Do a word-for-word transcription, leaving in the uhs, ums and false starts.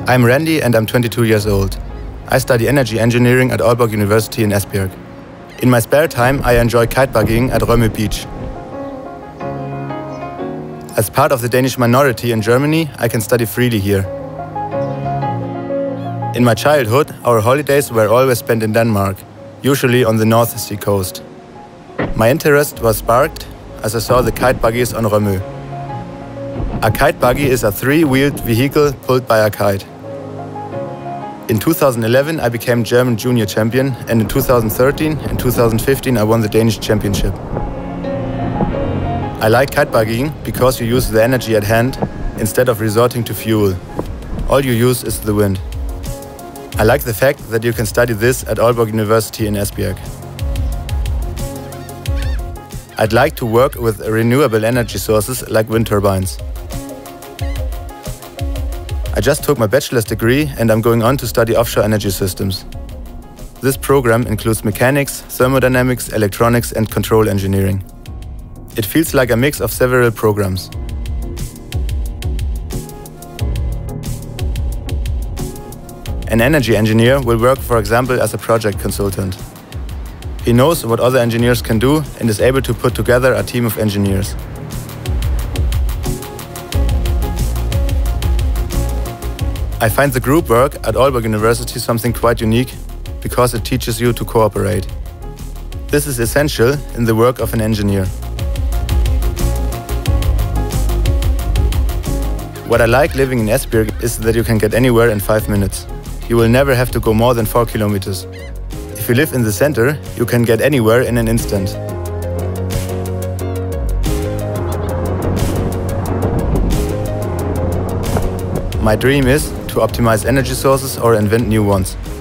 I'm Randy and I'm twenty-two years old. I study energy engineering at Aalborg University in Esbjerg. In my spare time, I enjoy kitebuggying at Rømø Beach. As part of the Danish minority in Germany, I can study freely here. In my childhood, our holidays were always spent in Denmark, usually on the North Sea coast. My interest was sparked as I saw the kite buggies on Rømø. A kite buggy is a three-wheeled vehicle pulled by a kite. In two thousand eleven, I became German junior champion, and in two thousand thirteen and two thousand fifteen, I won the Danish championship. I like kitebuggying because you use the energy at hand instead of resorting to fuel. All you use is the wind. I like the fact that you can study this at Aalborg University in Esbjerg. I'd like to work with renewable energy sources like wind turbines. I just took my bachelor's degree and I'm going on to study offshore energy systems. This program includes mechanics, thermodynamics, electronics and control engineering. It feels like a mix of several programs. An energy engineer will work, for example, as a project consultant. He knows what other engineers can do and is able to put together a team of engineers. I find the group work at Aalborg University something quite unique because it teaches you to cooperate. This is essential in the work of an engineer. What I like living in Esbjerg is that you can get anywhere in five minutes. You will never have to go more than four kilometers. If you live in the center, you can get anywhere in an instant. My dream is to optimize energy sources or invent new ones.